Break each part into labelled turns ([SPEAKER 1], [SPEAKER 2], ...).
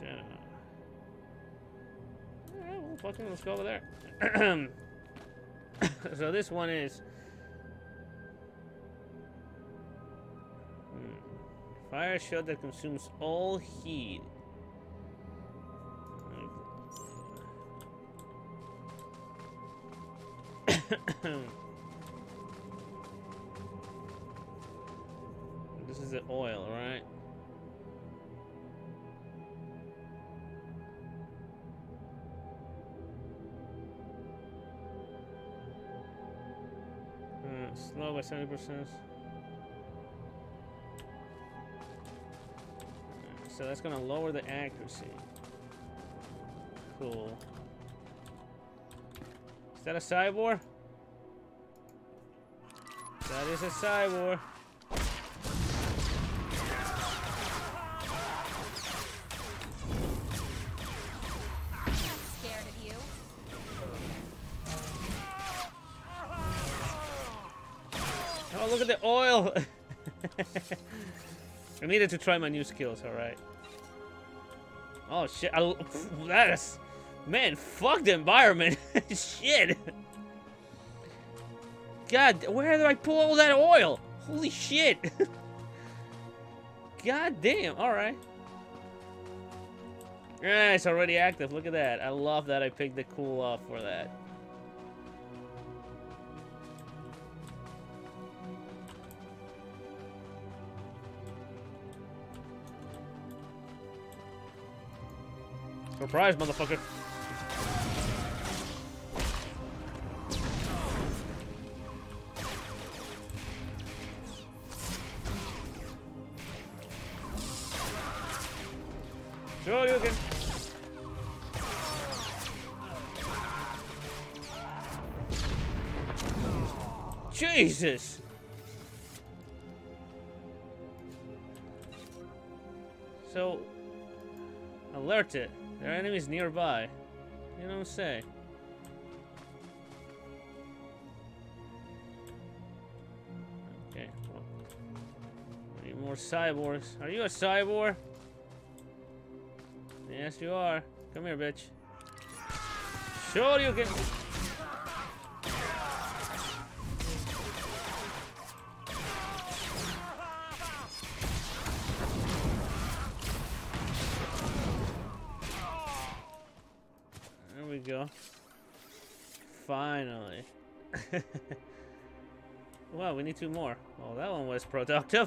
[SPEAKER 1] Alright, well, fucking let's go over there. So this one is... Fire shot that consumes all heat. This is the oil, right? Slow by 70%. So that's gonna lower the accuracy. Cool. Is that a cyborg? That is a cyborg.
[SPEAKER 2] Scared of you?
[SPEAKER 1] Oh, look at the oil! I needed to try my new skills, alright. Oh shit, that is... Man, fuck the environment! Shit! God, where do I pull all that oil? Holy shit! God damn, alright. Yeah, it's already active, look at that. I love that I picked the cool off for that. Surprise, motherfucker. Sure you can. Jesus. So, alert it. There are enemies nearby. You don't say. Okay. Well, we need more cyborgs. Are you a cyborg? Yes, you are. Come here, bitch. Sure you can. There we go. Finally. Wow, we need 2 more. Well, that one was productive.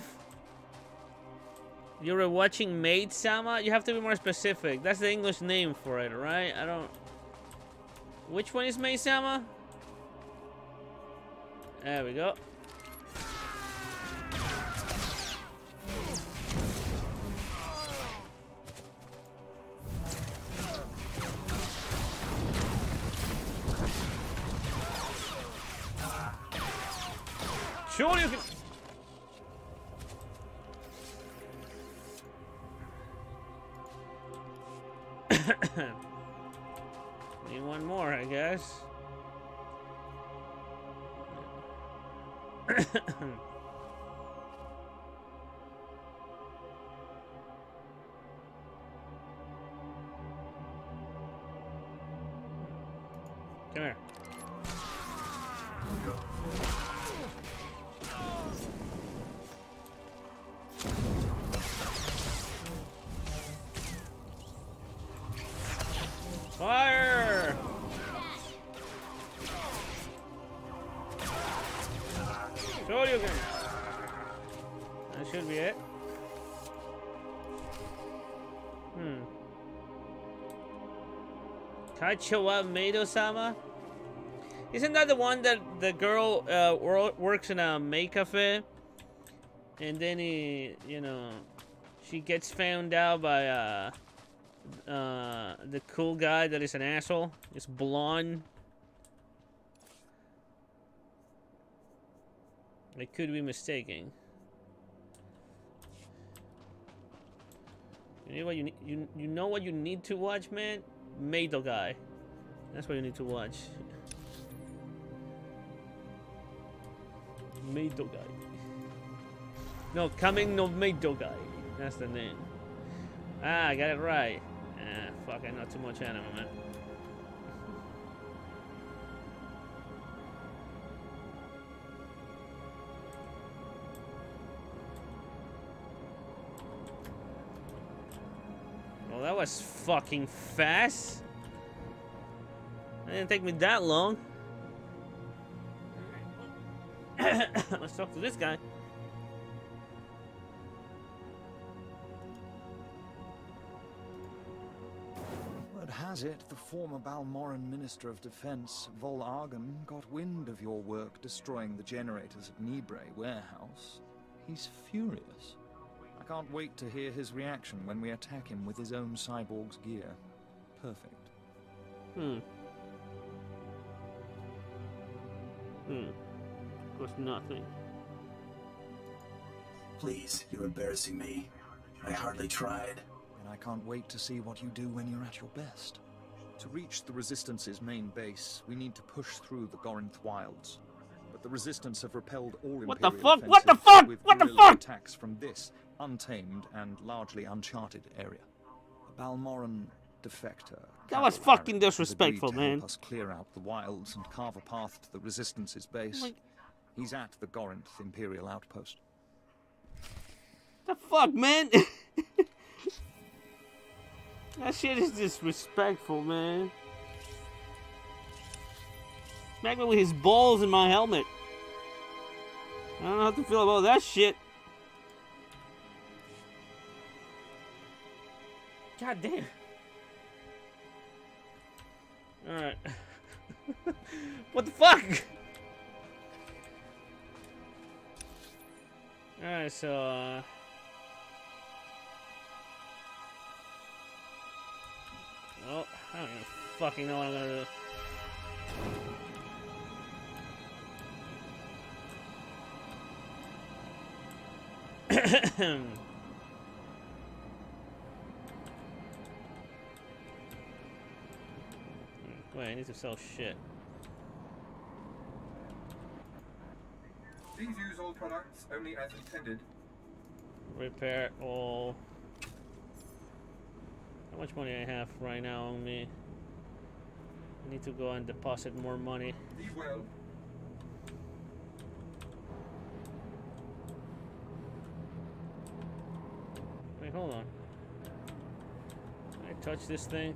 [SPEAKER 1] You're watching Maid-sama? You have to be more specific. That's the English name for it, right? I don't... Which one is Maid-sama? There we go. Sure you can... Need 1 more, I guess. Come here. Fire! Shoryuken! That should be it. Kaichawa Meido-sama? Isn't that the one that the girl works in a maid cafe? And then she gets found out by the cool guy that is an asshole. It's blonde. I could be mistaken. You know what you need? You know what you need to watch, man? Meido guy. That's what you need to watch. Meido guy. No, Coming no Meido guy. That's the name. Ah, I got it right. Fuck, I know too much anime, man. Well, that was fucking fast. It didn't take me that long. Let's talk to this guy.
[SPEAKER 2] Word has it, the former Balmoran Minister of Defense, Vol Argon, got wind of your work destroying the generators at Nibre warehouse. He's furious. I can't wait to hear his reaction when we attack him with his own cyborg's gear. Perfect.
[SPEAKER 1] Of course, nothing.
[SPEAKER 3] Please, you're embarrassing me. I hardly tried.
[SPEAKER 2] And I can't wait to see what you do when you're at your best. To reach the Resistance's main base, we need to push through the Gorinth wilds. But the Resistance have repelled all
[SPEAKER 1] What
[SPEAKER 2] Imperial
[SPEAKER 1] the fuck?
[SPEAKER 2] offensives
[SPEAKER 1] What the fuck?
[SPEAKER 2] with
[SPEAKER 1] What the
[SPEAKER 2] guerrilla
[SPEAKER 1] fuck?
[SPEAKER 2] attacks from this untamed and largely uncharted area. A Balmoran defector.
[SPEAKER 1] That was
[SPEAKER 2] Carol
[SPEAKER 1] fucking
[SPEAKER 2] Harris, has
[SPEAKER 1] disrespectful,
[SPEAKER 2] agreed to help
[SPEAKER 1] man.
[SPEAKER 2] us clear out the wilds and carve a path to the Resistance's base.
[SPEAKER 1] Like-
[SPEAKER 2] He's at the Gorinth Imperial outpost.
[SPEAKER 1] The fuck, man? That shit is disrespectful, man. Smack me with his balls in my helmet. I don't know how to feel about that shit. God damn. Alright. What the fuck? Alright, so, well, I don't even fucking know what I'm gonna do. Wait, I need to sell shit.
[SPEAKER 4] Please use all products only as intended.
[SPEAKER 1] Repair all. How much money I have right now on me? I need to go and deposit more money.
[SPEAKER 4] Be well.
[SPEAKER 1] Wait, hold on. Can I touch this thing?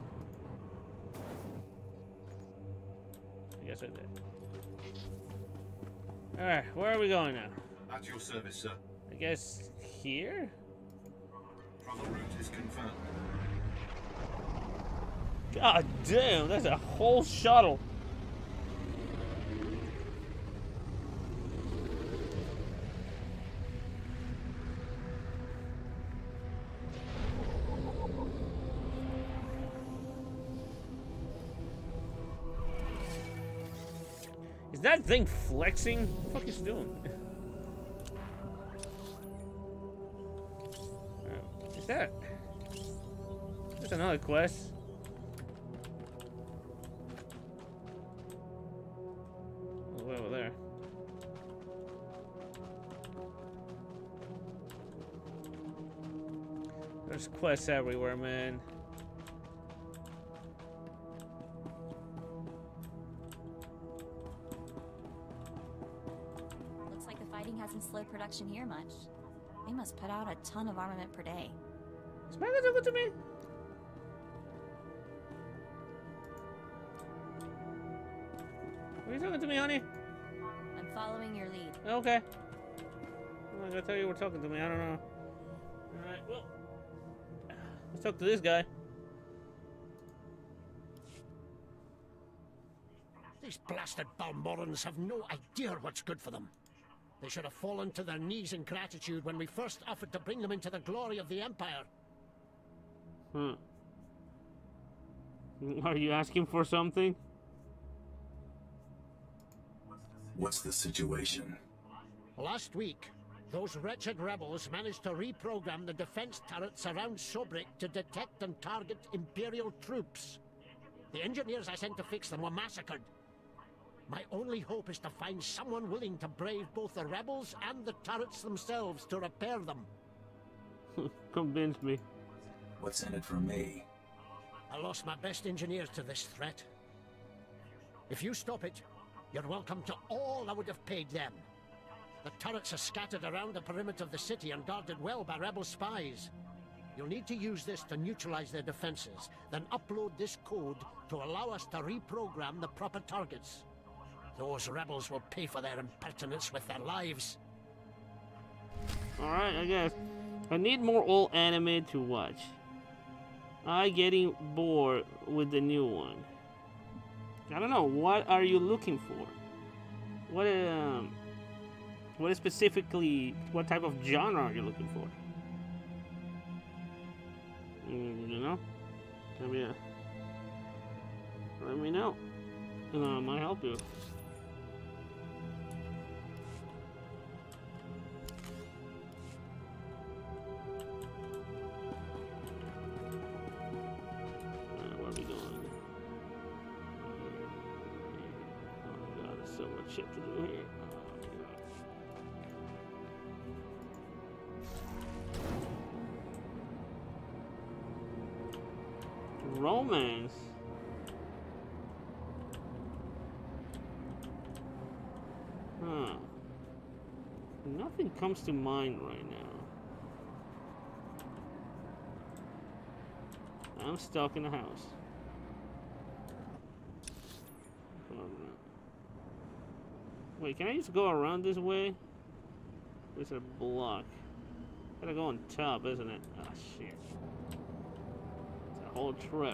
[SPEAKER 1] I guess I did. Alright, where are we going now?
[SPEAKER 4] At your service, sir.
[SPEAKER 1] I guess here?
[SPEAKER 4] Travel route is confirmed.
[SPEAKER 1] God damn, that's a whole shuttle. Is that thing flexing? What the fuck is it doing? Is that? There's another quest. Oh, way over there. There's quests everywhere, man.
[SPEAKER 5] Looks like the fighting hasn't slowed production here much. They must put out a ton of armament per day.
[SPEAKER 1] Is Maggie talking to me? Are you talking to me, honey?
[SPEAKER 5] I'm following your lead.
[SPEAKER 1] Okay. I'm not gonna tell you we're talking to me. I don't know. Alright, well. Let's talk to this guy.
[SPEAKER 6] These blasted Balmorans have no idea what's good for them. They should have fallen to their knees in gratitude when we first offered to bring them into the glory of the Empire.
[SPEAKER 1] Are you asking for something?
[SPEAKER 3] What's the situation?
[SPEAKER 6] Last week, those wretched rebels managed to reprogram the defense turrets around Sobrik to detect and target Imperial troops. The engineers I sent to fix them were massacred. My only hope is to find someone willing to brave both the rebels and the turrets themselves to repair them.
[SPEAKER 1] Convince me.
[SPEAKER 3] What's in it for me?
[SPEAKER 6] I lost my best engineers to this threat. If you stop it, you're welcome to all I would have paid them. The turrets are scattered around the perimeter of the city and guarded well by rebel spies. You'll need to use this to neutralize their defenses, then upload this code to allow us to reprogram the proper targets. Those rebels will pay for their impertinence with their lives.
[SPEAKER 1] Alright, I guess. I need more old anime to watch. I'm getting bored with the new one. I don't know, what are you looking for? What is specifically, what type of genre are you looking for? You know? Let me know. And I might help you. Where are we going? Oh my god, there's so much shit to do here. Romance. Huh. Nothing comes to mind right now. I'm stuck in the house. Wait, can I just go around this way? There's a block. Gotta go on top, isn't it? Ah, shit. Whole trip.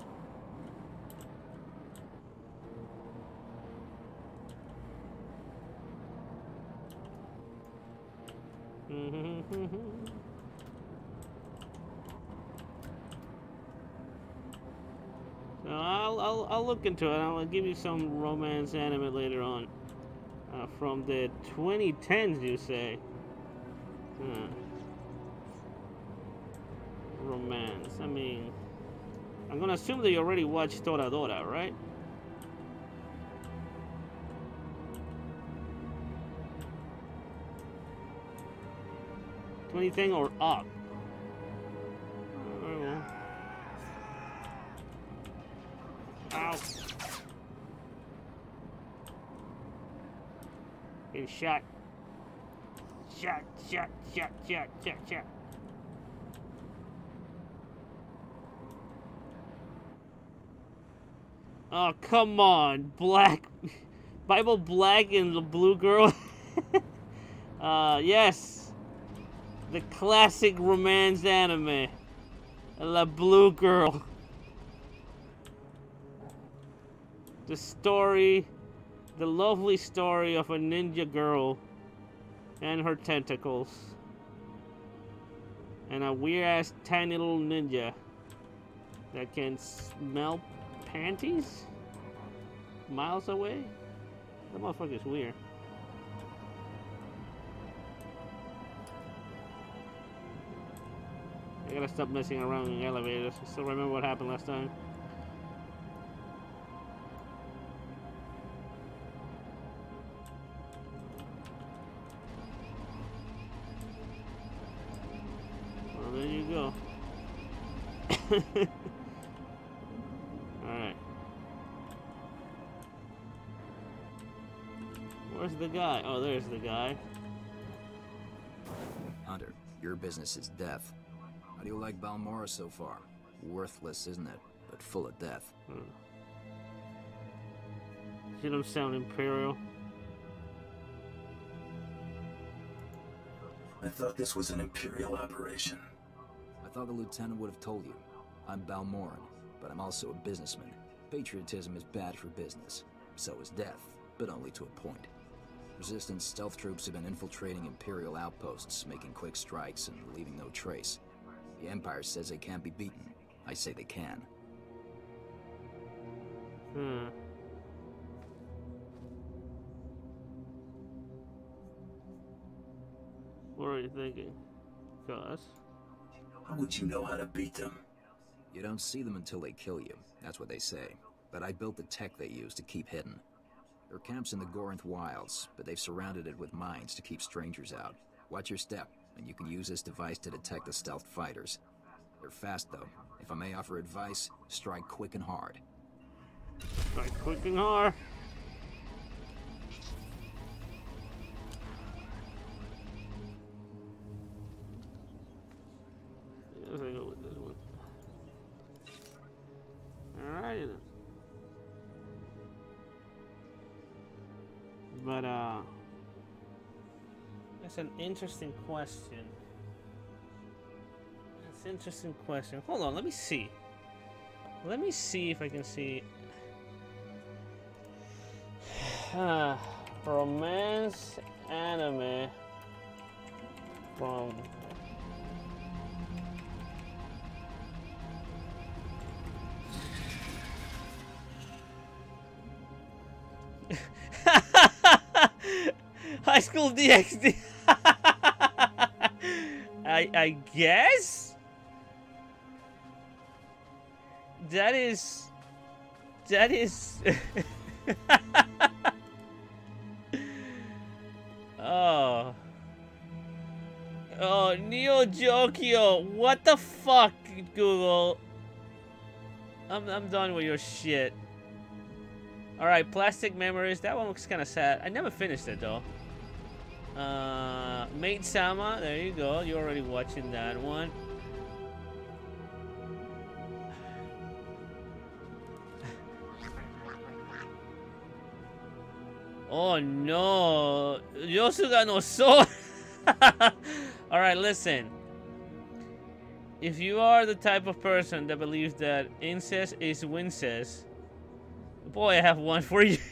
[SPEAKER 1] So I'll look into it. I'll give you some romance anime later on. From the 2010s, you say? Romance. I mean, I'm gonna assume that you already watched Toradora, right? Anything or up? Well. Ow! Getting shot. Shot. Oh, come on. Black. Bible Black and the Blue Girl. Yes. The classic romance anime. La Blue Girl. The story. The lovely story of a ninja girl and her tentacles. And a weird-ass tiny little ninja that can smell panties miles away. That motherfucker's weird. I gotta stop messing around in elevators. I still remember what happened last time. Well, there you go. Alright. Where's the guy? Oh, there's the guy.
[SPEAKER 7] Hunter, your business is death. How do you like Balmora so far? Worthless, isn't it? But full of death.
[SPEAKER 1] You don't sound Imperial.
[SPEAKER 3] I thought this was an Imperial operation.
[SPEAKER 7] I thought the lieutenant would have told you. I'm Balmoran, but I'm also a businessman. Patriotism is bad for business. So is death, but only to a point. Resistance stealth troops have been infiltrating Imperial outposts, making quick strikes and leaving no trace. The Empire says they can't be beaten. I say they can.
[SPEAKER 1] What are you thinking? Cuz?
[SPEAKER 3] How would you know how to beat them?
[SPEAKER 7] You don't see them until they kill you. That's what they say. But I built the tech they use to keep hidden. Their camp's in the Gorinth Wilds, but they've surrounded it with mines to keep strangers out. Watch your step, and you can use this device to detect the stealth fighters. They're fast, though. If I may offer advice, strike quick and hard.
[SPEAKER 1] Strike quick and hard. Let's go with this one. Alright then. But that's an interesting question. That's an interesting question. Hold on, let me see. Let me see if I can see. Romance anime from High School DxD. I guess that is oh Neo Jokio, what the fuck, Google? I'm done with your shit. All right, Plastic Memories. That one looks kind of sad. I never finished it though. Maid Sama. There you go. You're already watching that one. Oh no, Yosuga no Sora. All right, listen. If you are the type of person that believes that incest is wincest, boy, I have one for you.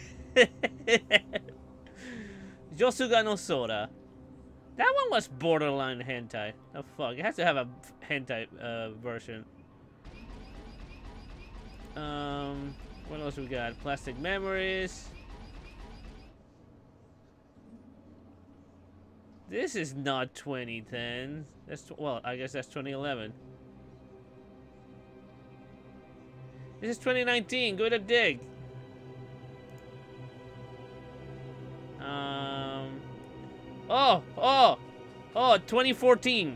[SPEAKER 1] Yosuga no Sora. That one was borderline hentai. Oh fuck, it has to have a hentai version. What else we got? Plastic Memories. This is not 2010. That's well, I guess that's 2011. This is 2019. Go to dig. Oh, 2014.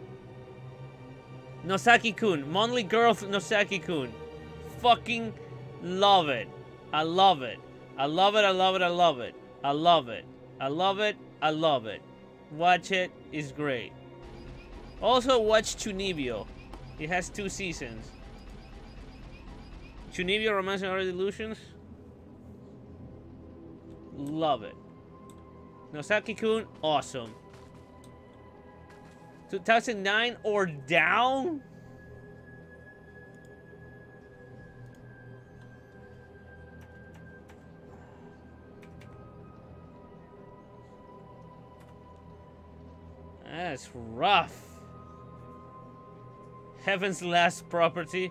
[SPEAKER 1] Nosaki-kun, Monthly Girl Nosaki-kun. Fucking love it. I love it. I love it. I love it. I love it. I love it. I love it. I love it. Watch it. It's great. Also watch Chunibyo. It has 2 seasons. Chunibyo Romance and Other Delusions. Love it. Nosaki-kun, awesome. 2009 or down? That's rough. Heaven's Last Property.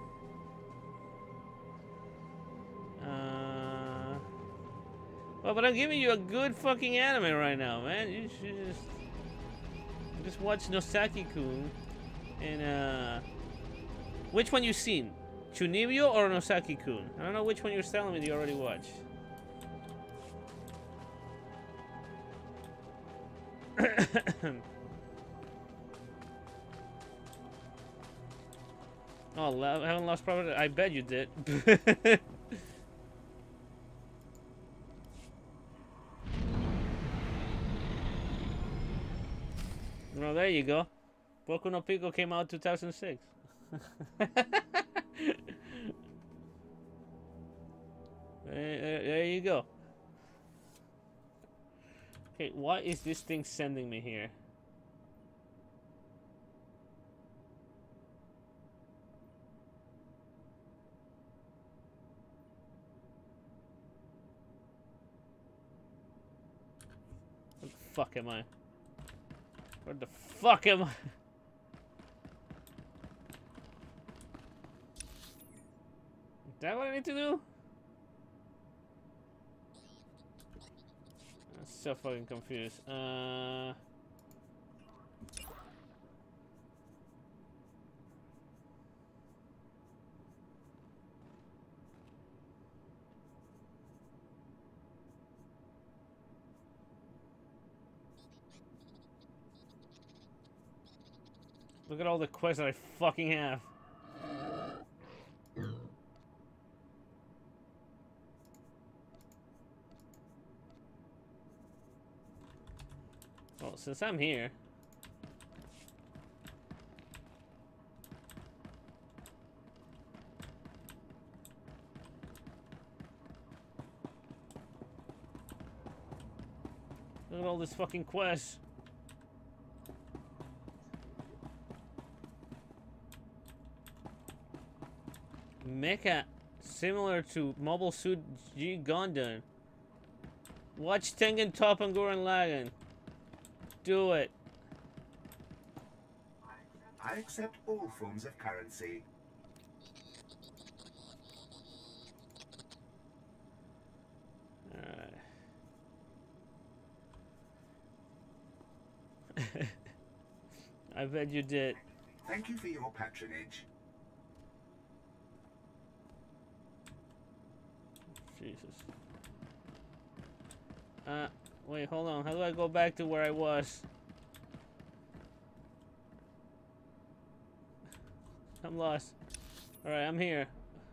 [SPEAKER 1] Well, but I'm giving you a good fucking anime right now, man. You should just watch Nosaki-kun. And which one you seen? Chunibyo or Nosaki-kun? I don't know which one you're telling me you already watched. Oh, I haven't lost property. I bet you did. Well, there you go. Boku no Pico came out 2006. There you go. Okay, why is this thing sending me here? Where the fuck am I? Where the fuck am I? Is that what I need to do? I'm so fucking confused. Look at all the quests that I fucking have. Well, since I'm here... Look at all this fucking quests. Mecha, similar to Mobile Suit G Gundam. Watch Tengen Toppa Gurren Lagann. Do it.
[SPEAKER 8] I accept all forms of currency.
[SPEAKER 1] Alright. I bet you did.
[SPEAKER 8] Thank you for your patronage.
[SPEAKER 1] Jesus. Wait, hold on. How do I go back to where I was? I'm lost. Alright, I'm here.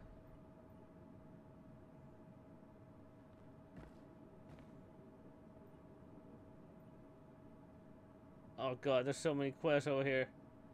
[SPEAKER 1] Oh god, there's so many quests over here.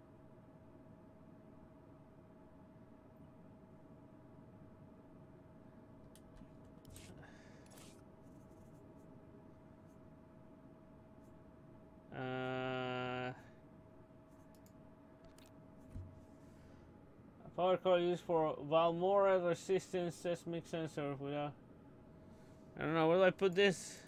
[SPEAKER 1] Power core used for Valmora resistance seismic sensor without... I don't know, where do I put this?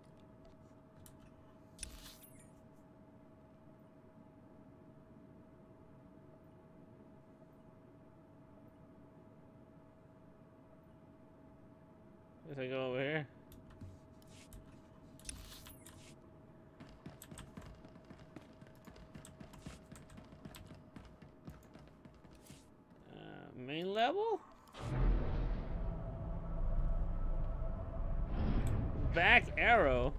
[SPEAKER 1] Guess I go over here. Main level? Back arrow?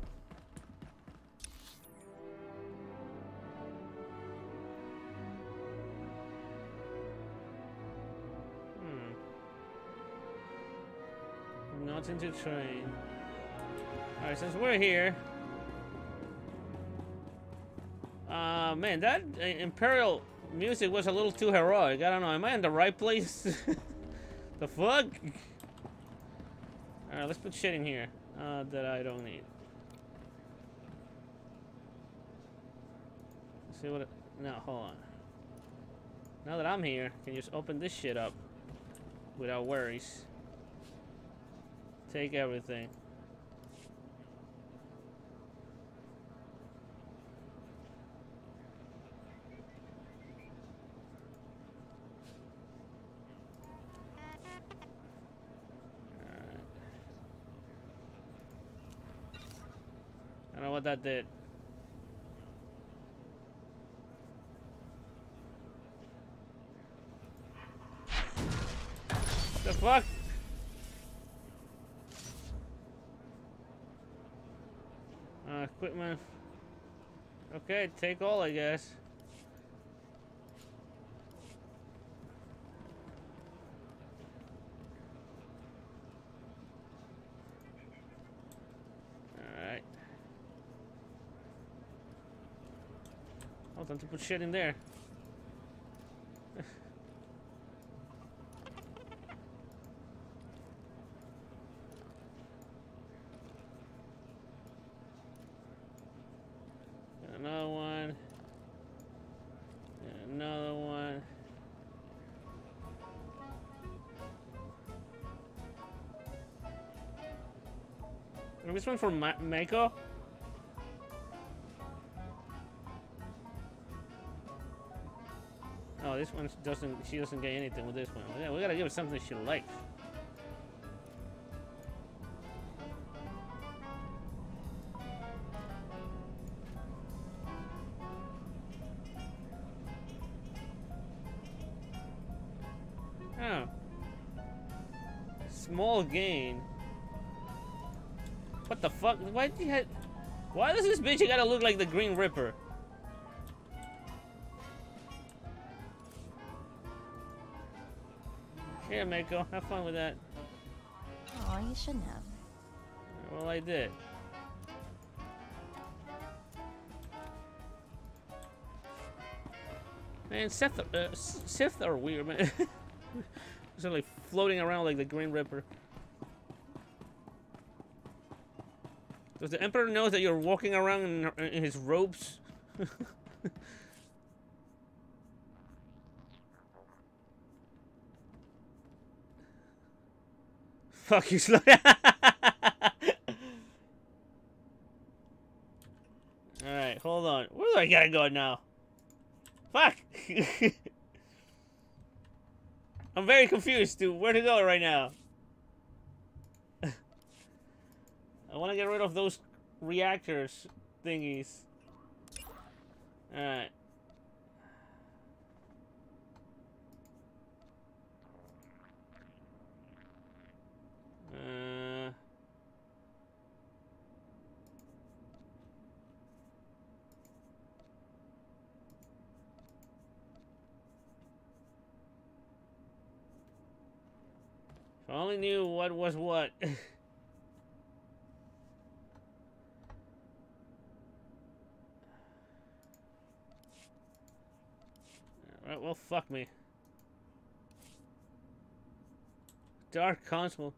[SPEAKER 1] Nothing to train. Alright, since we're here... man, that Imperial music was a little too heroic. I don't know, am I in the right place? The fuck? Alright, let's put shit in here that I don't need. Let's see what it... No, hold on. Now that I'm here, I can just open this shit up without worries. Take everything. I don't know what that did. The fuck? Equipment. Okay, take all, I guess. Alright. Hold on to put shit in there. Another one. Another one. This one for Mako? Oh, this one doesn't. She doesn't get anything with this one. Yeah, we gotta give her something she likes. Oh. Small gain. What the fuck? Why did you have... Why does this bitch gotta look like the Green Ripper? Here, Mako, have fun with that.
[SPEAKER 5] Oh, you shouldn't have.
[SPEAKER 1] Well, I did. Man, Sith are weird, man. They're like floating around like the Green Ripper. Does the Emperor know that you're walking around in his robes? Fuck you, slow. Alright, hold on. Where do I gotta go now? Fuck! I'm very confused, dude. Where to go right now? I want to get rid of those reactors thingies. Alright. If I only knew what was what. Alright, well, fuck me. Dark Constable.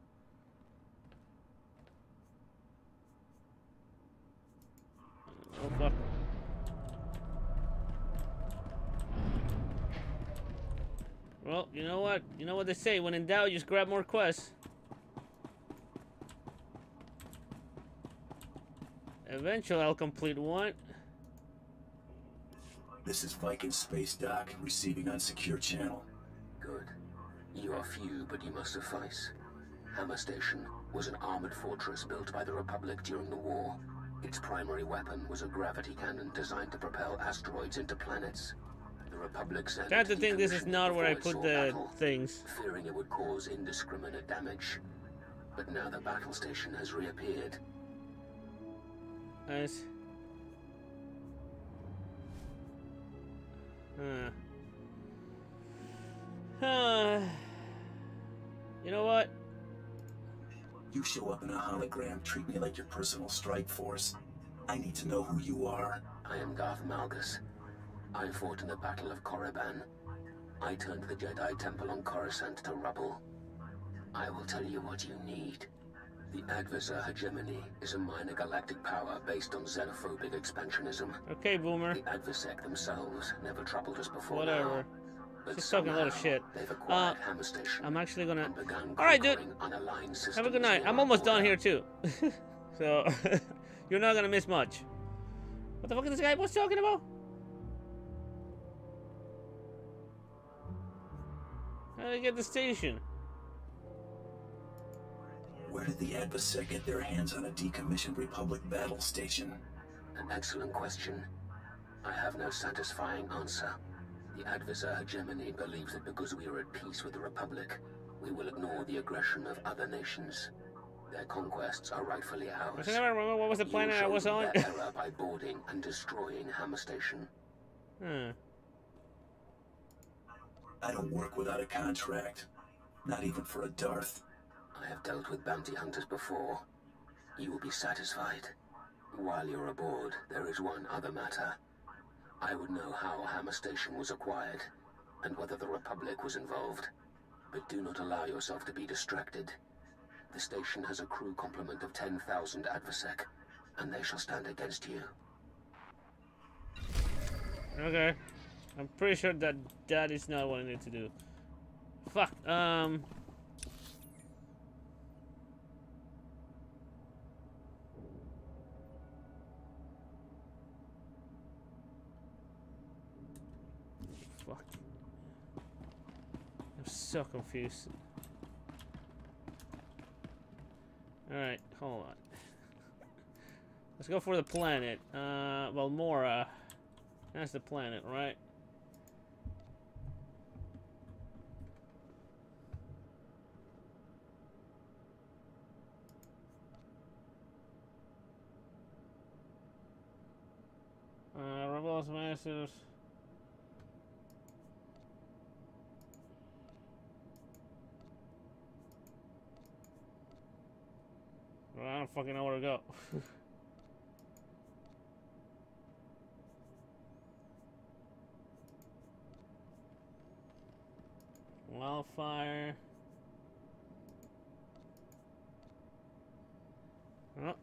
[SPEAKER 1] Oh, fuck. Well, you know what? You know what they say, when in doubt, just grab more quests. Eventually, I'll complete one.
[SPEAKER 3] This is Viking Space Dock, receiving on secure channel.
[SPEAKER 9] Good. You are few, but you must suffice. Hammer Station was an armored fortress built by the Republic during the war. Its primary weapon was a gravity cannon designed to propel asteroids into planets. The Republic sent
[SPEAKER 1] That's the thing, this is not where I
[SPEAKER 9] before it
[SPEAKER 1] put
[SPEAKER 9] saw
[SPEAKER 1] the
[SPEAKER 9] battle,
[SPEAKER 1] things.
[SPEAKER 9] fearing it would cause indiscriminate damage. But now the battle station has reappeared.
[SPEAKER 1] Nice. You know what?
[SPEAKER 3] You show up in a hologram, treat me like your personal strike force. I need to know who you are.
[SPEAKER 9] I am Darth Malgus. I fought in the Battle of Korriban. I turned the Jedi Temple on Coruscant to rubble. I will tell you what you need. The Advisor Hegemony is a minor galactic power based on xenophobic expansionism.
[SPEAKER 1] Okay, Boomer.
[SPEAKER 9] The Advisec themselves never troubled us before.
[SPEAKER 1] Whatever.
[SPEAKER 9] Now, but
[SPEAKER 1] She's talking a lot of shit.
[SPEAKER 9] They've acquired Hammer Station.
[SPEAKER 1] I'm actually gonna...
[SPEAKER 9] and begun
[SPEAKER 1] Alright, dude.
[SPEAKER 9] conquering unaligned systems
[SPEAKER 1] Have a good night.
[SPEAKER 9] near
[SPEAKER 1] I'm
[SPEAKER 9] our
[SPEAKER 1] almost done
[SPEAKER 9] border.
[SPEAKER 1] here, too. So, you're not gonna miss much. What the fuck is this guy was talking about? How did I get the station?
[SPEAKER 3] Where did the Advisec get their hands on a decommissioned Republic battle station?
[SPEAKER 9] An excellent question. I have no satisfying answer. The Advisor Hegemony believes that because we are at peace with the Republic, we will ignore the aggression of other nations. Their conquests are rightfully ours.
[SPEAKER 1] I never remember what was the planet I was on.
[SPEAKER 9] Their error by boarding and destroying Hammer Station.
[SPEAKER 3] I don't work without a contract. Not even for a Darth.
[SPEAKER 9] I have dealt with bounty hunters before. You will be satisfied. While you're aboard, there is one other matter. I would know how Hammer Station was acquired, and whether the Republic was involved. But do not allow yourself to be distracted. The station has a crew complement of 10,000 Advisec, and they shall stand against you.
[SPEAKER 1] Okay. I'm pretty sure that that is not what I need to do. Fuck, Fuck. I'm so confused. Alright, hold on. Let's go for the planet. Valmora. That's the planet, right? Rebels, Masters. Well, I don't fucking know where to go. Wildfire. Oh.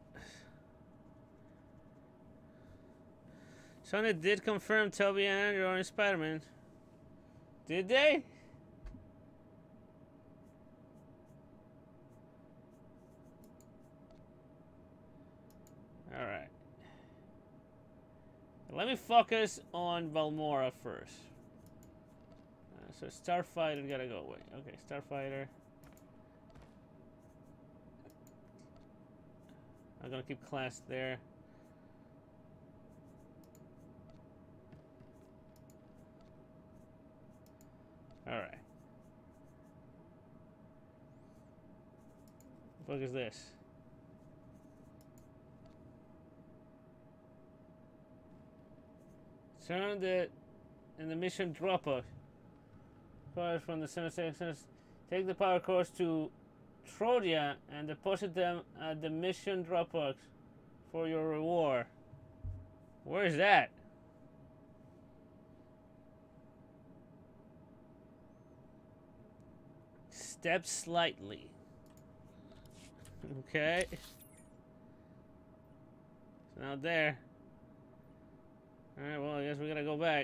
[SPEAKER 1] Sony did confirm Toby and Andrew are in Spider-Man. Did they? Alright. Let me focus on Valmora first. So Starfighter gotta go away. Okay, Starfighter. I'm gonna keep class there. Alright. What the fuck is this? Turn the in the mission dropper. Powers from the Senate. Take the power cores to Trodia and deposit them at the mission dropbox for your reward. Where is that? Step slightly. Okay. It's not there. Alright, well, I guess we gotta go back.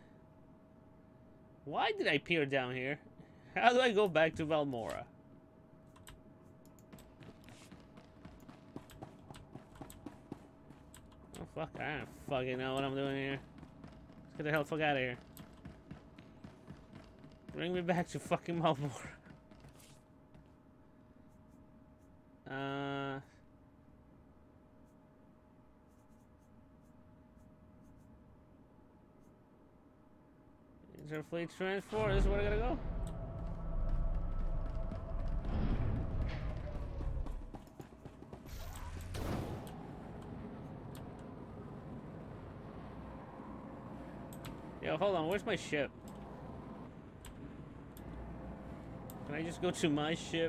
[SPEAKER 1] Why did I peer down here? How do I go back to Valmora? Oh, fuck. I don't fucking know what I'm doing here. Let's get the hell fuck out of here. Bring me back to fucking Valmora. Interfleet transport, this is where I gotta go. Yo, hold on, where's my ship? Can I just go to my ship?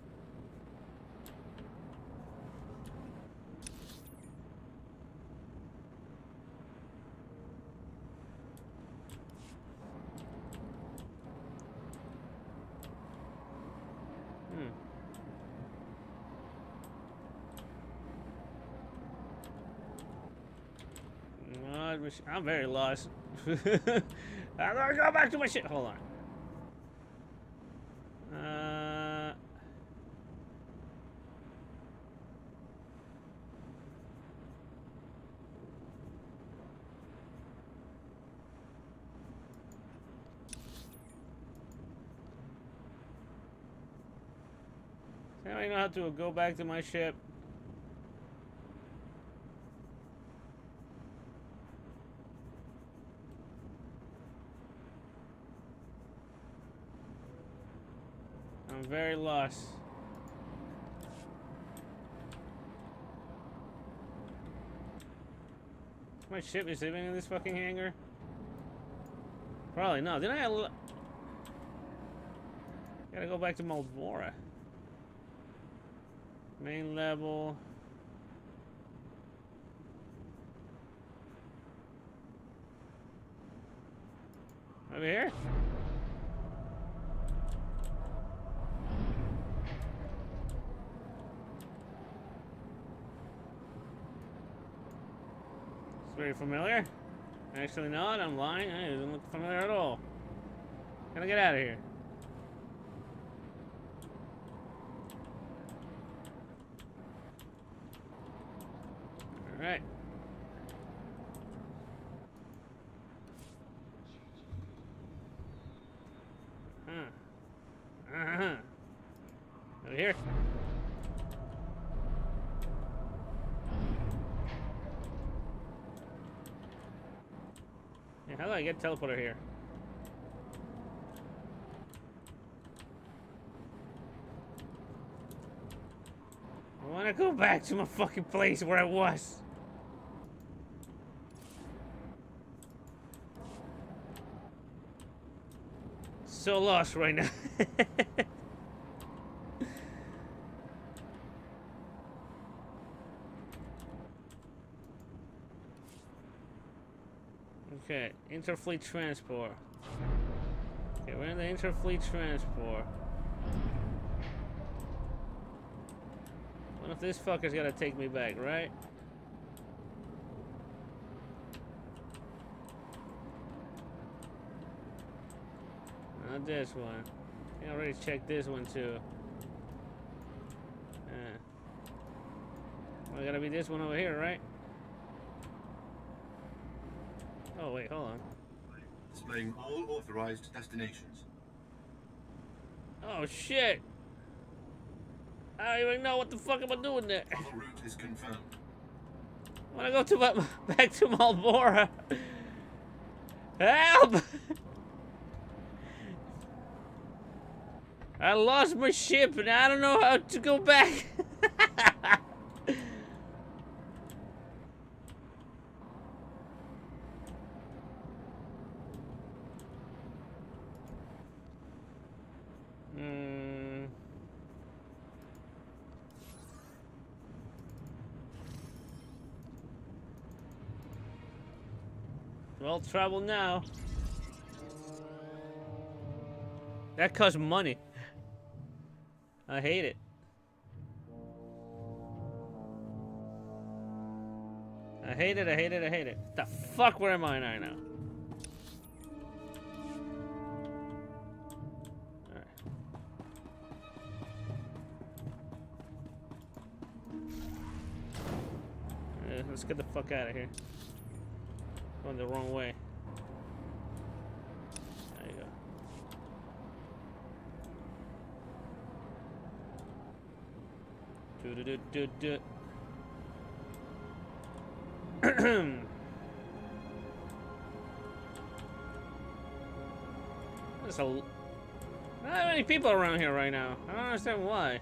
[SPEAKER 1] I'm very lost. I'm gonna go back to my shit. Hold on. Does anybody know how to go back to my ship? I'm very lost. My ship is living in this fucking hangar? Probably not. Didn't I? Gotta go back to Moldvora. Main level. Over here? Very familiar. Actually not, I'm lying. It doesn't look familiar at all. Gotta get out of here. Alright. Over here. How do I get teleporter here? I want to go back to my fucking place where I was. So lost right now. Okay, interfleet transport. Okay, we're in the interfleet transport. One of these fuckers gotta take me back, right? Not this one. I already checked this one too. Well, gotta be this one over here, right? Oh wait, hold on.
[SPEAKER 4] Displaying all authorized destinations.
[SPEAKER 1] Oh shit! I don't even know what the fuck am I doing there.
[SPEAKER 4] Travel route is confirmed.
[SPEAKER 1] I wanna go to back to Malbora. Help! I lost my ship and I don't know how to go back. Well, travel now. That costs money. I hate it. I hate it, I hate it, I hate it. The fuck, where am I right now? Alright. Let's get the fuck out of here. Going the wrong way. There you go. Do-do-do-do-do. There's not that many people around here right now. I don't understand why.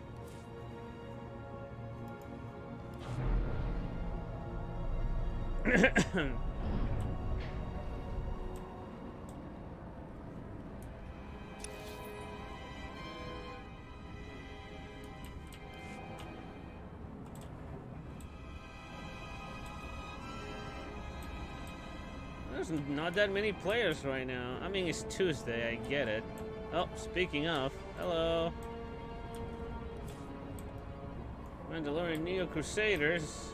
[SPEAKER 1] There's not that many players right now. I mean, it's Tuesday, I get it. Oh, speaking of, hello. Mandalorian Neo Crusaders.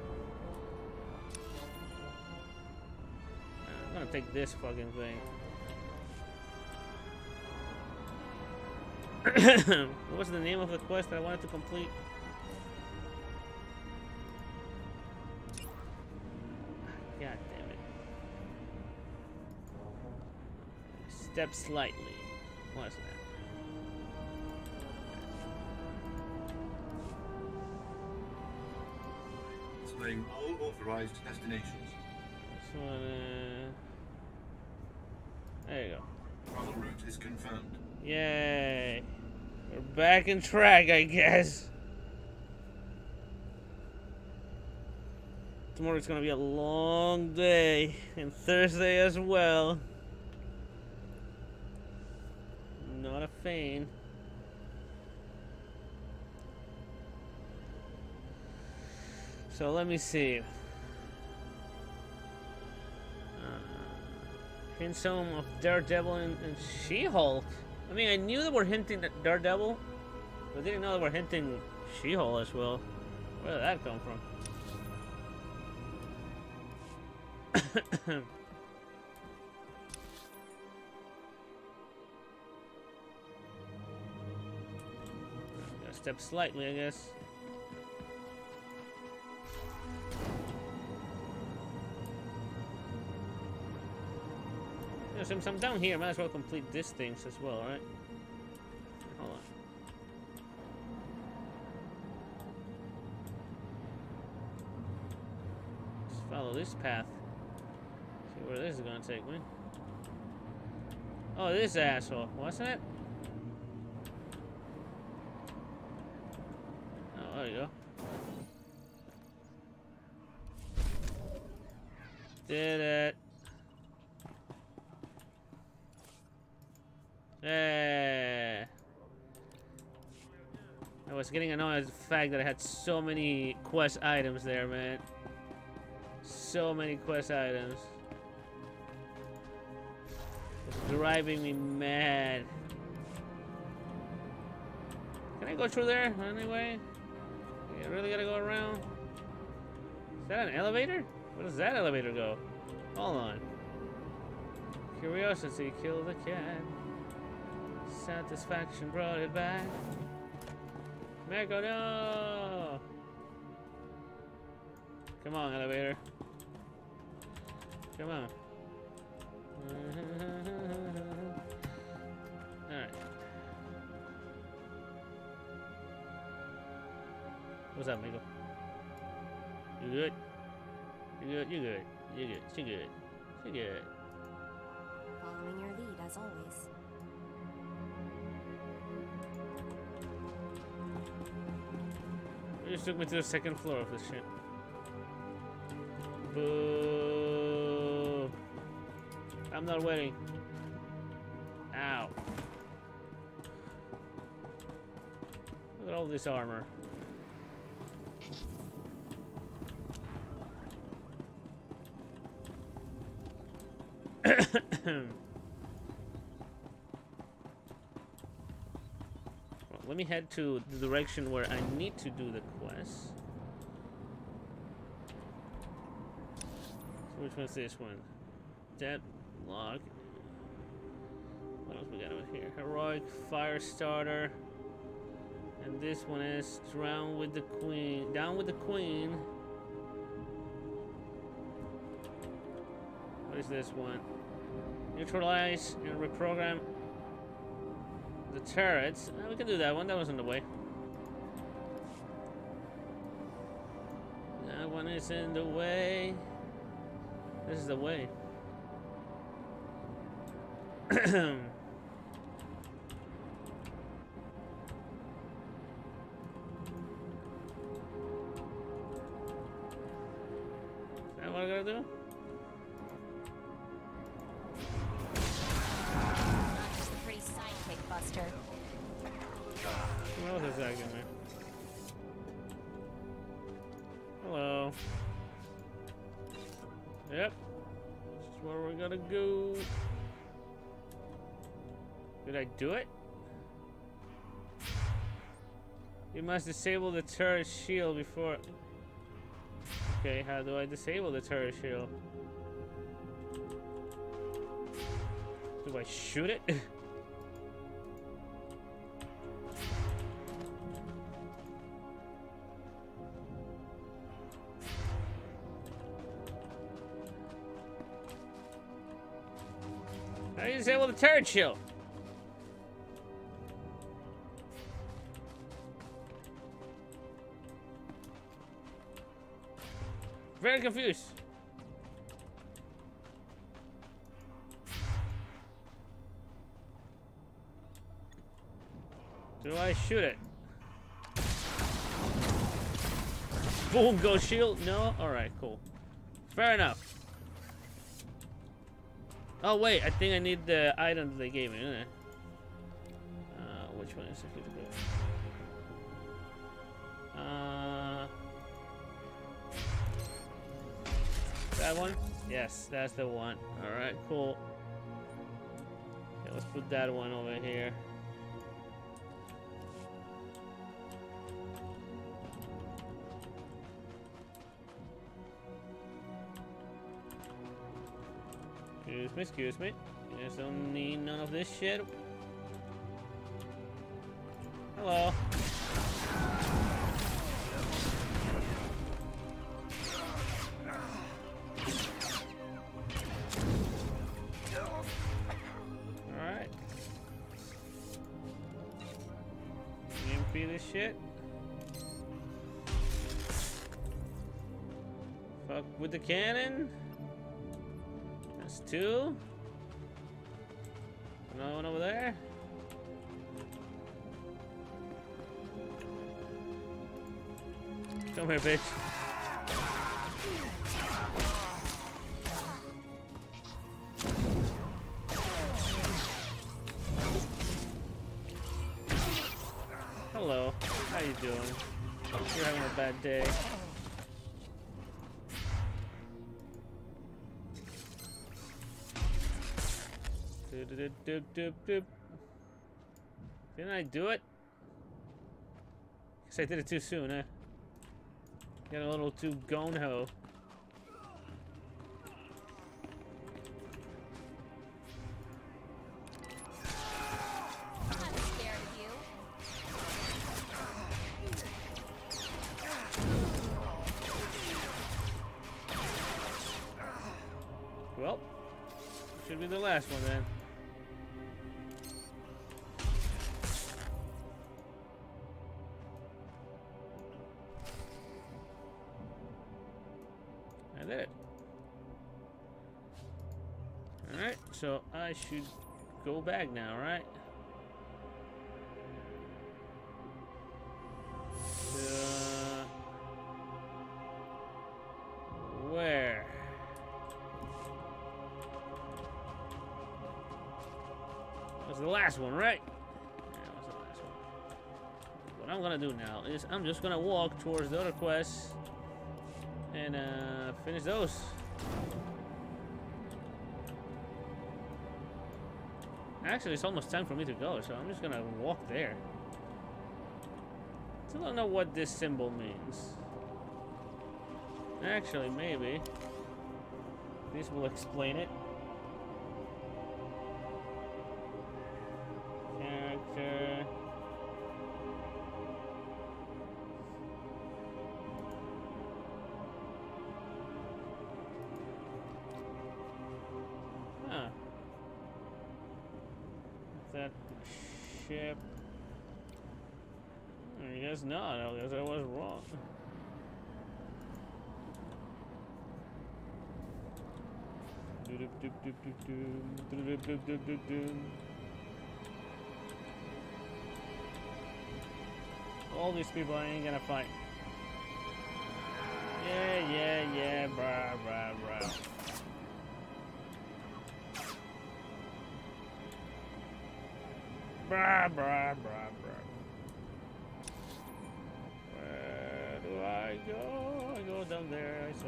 [SPEAKER 1] I'm gonna take this fucking thing. What was the name of the quest that I wanted to complete? God damn it. Step slightly. What's that?
[SPEAKER 4] Displaying all authorized destinations.
[SPEAKER 1] This one, there you go.
[SPEAKER 4] Travel route is confirmed.
[SPEAKER 1] Yay. We're back in track, I guess. Tomorrow's gonna be a long day, and Thursday as well. Not a fan. So let me see. Hints home of Daredevil and She-Hulk. I mean, I knew they were hinting at Daredevil, but I didn't know they were hinting She-Hulk as well. Where did that come from? Gotta step slightly, I guess. Yeah, since I'm down here, I might as well complete these things as well, right? Hold on. Just follow this path. See where this is gonna take me. Oh, this asshole, wasn't it? Oh, there you go. Did it. Yeah. I was getting annoyed at the fact that I had so many quest items there, man. So many quest items. driving me mad. Can I go through there anyway? You really gotta go around? Is that an elevator? Where does that elevator go? Hold on. Curiosity killed the cat. Satisfaction brought it back. Mako, no! Come on, elevator. Come on. Alright. What's up, Mako? You good? You good? You good? You good? She good? She good?
[SPEAKER 5] Following your lead, as always.
[SPEAKER 1] You just took me to the second floor of this shit. Boo! I'm not waiting. Ow. Look at all this armor. Well, let me head to the direction where I need to do the quest. So which one's this one? Deadlock. What else we got over here? Heroic fire starter. And this one is drown with the queen. Down with the queen. What is this one? Neutralize and reprogram the turrets. We can do that one. That was in the way. That one is in the way. This is the way. Is that what I gotta do?
[SPEAKER 5] Buster.
[SPEAKER 1] What else is that in there? Hello. Yep. This is where we're gonna go. Did I do it? You must disable the turret shield before... Okay, how do I disable the turret shield? Do I shoot it? How do you disable the turret shield? Very confused. Do I shoot it? Boom, go shield. No? Alright, cool. Fair enough. Oh wait, I think I need the item that they gave me, isn't it? Which one is it? That one? Yes, that's the one. Alright, cool. Okay, let's put that one over here. Excuse me. You guys don't need none of this shit. Hello. Alright. EMP this shit. Fuck with the cannon. That's two. Another one over there. Come here, bitch. Hello. How you doing? You're having a bad day. Didn't I do it? Guess I did it too soon, huh? Got a little too gung-ho.
[SPEAKER 5] I'm not scared of you.
[SPEAKER 1] Well, should be the last one then. I did it. Alright, so I should go back now, right? Where? That was the last one, right? Yeah, that was the last one. What I'm gonna do now is I'm just gonna walk towards the other quests and finish those. Actually, it's almost time for me to go, so I'm just gonna walk there. Still don't know what this symbol means. Actually, maybe this will explain it. Character. Huh. That ship. I guess not. I guess I was wrong. All these people I ain't gonna fight. Yeah, brah. Brah. Where do I go? I go down there, I say.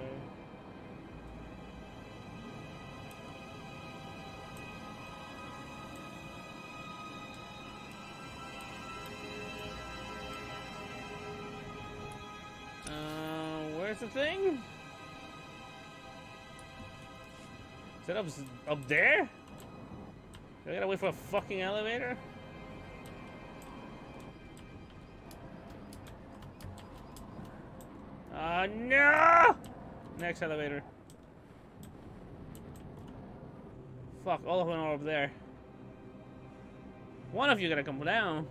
[SPEAKER 1] Where's the thing? Is it up there? I gotta wait for a fucking elevator? No! Next elevator. Fuck, all of them are up there. One of you gotta come down.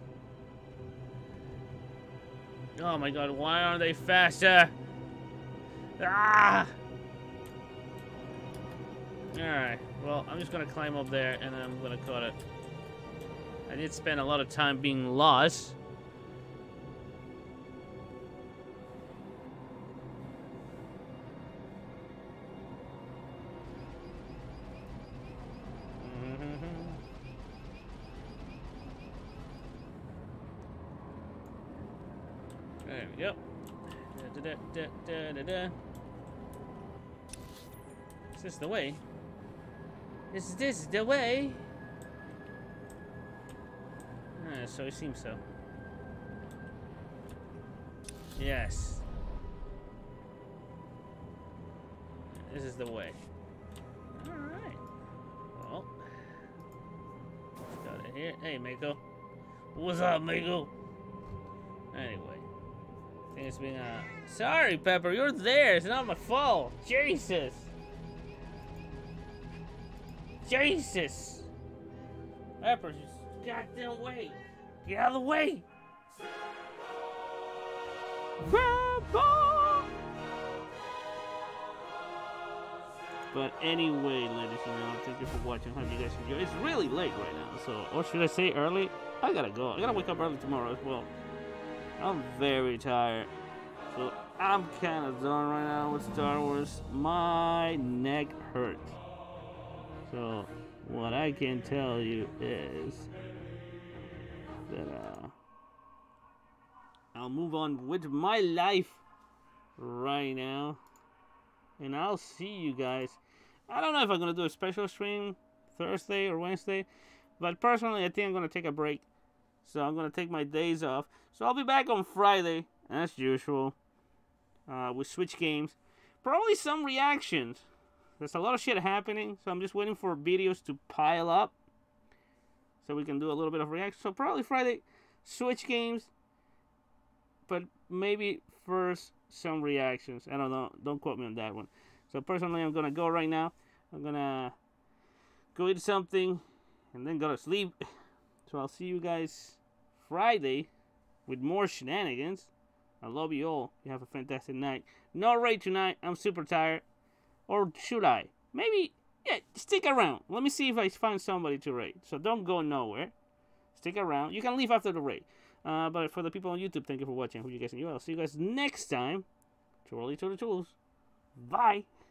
[SPEAKER 1] Oh my god, why aren't they faster? Ah! Alright, well, I'm just gonna climb up there and I'm gonna cut it. I did spend a lot of time being lost. There we go. Is this the way? Is this the way? So it seems so. Yes. This is the way. Alright. Well. Got it here. Hey, Mako. What's up, Mako? Anyway. I think it's been sorry, Pepper, you're there. It's not my fault. Jesus. Jesus. Pepper, just goddamn way. Get out of the way. Pepper. But anyway, ladies and gentlemen, thank you for watching. Hope you guys enjoy. It's really late right now, so, or should I say early? I gotta go. I gotta wake up early tomorrow as well. I'm very tired, so I'm kind of done right now with Star Wars. My neck hurts. So what I can tell you is that I'll move on with my life right now, and I'll see you guys. I don't know if I'm gonna do a special stream Thursday or Wednesday. But personally, I think I'm going to take a break. So I'm going to take my days off. So I'll be back on Friday, as usual, with Switch games. Probably some reactions. There's a lot of shit happening, so I'm just waiting for videos to pile up so we can do a little bit of reaction. So probably Friday, Switch games, but maybe first some reactions. I don't know. Don't quote me on that one. So personally, I'm going to go right now. I'm going to go eat something and then go to sleep. So I'll see you guys Friday with more shenanigans. I love you all. You have a fantastic night. No raid tonight. I'm super tired. Or should I? Maybe, yeah, stick around. Let me see if I find somebody to raid. So don't go nowhere. Stick around. You can leave after the raid. But for the people on YouTube, thank you for watching. Hope you guys enjoy. I'll see you guys next time. Too early to the tools. Bye.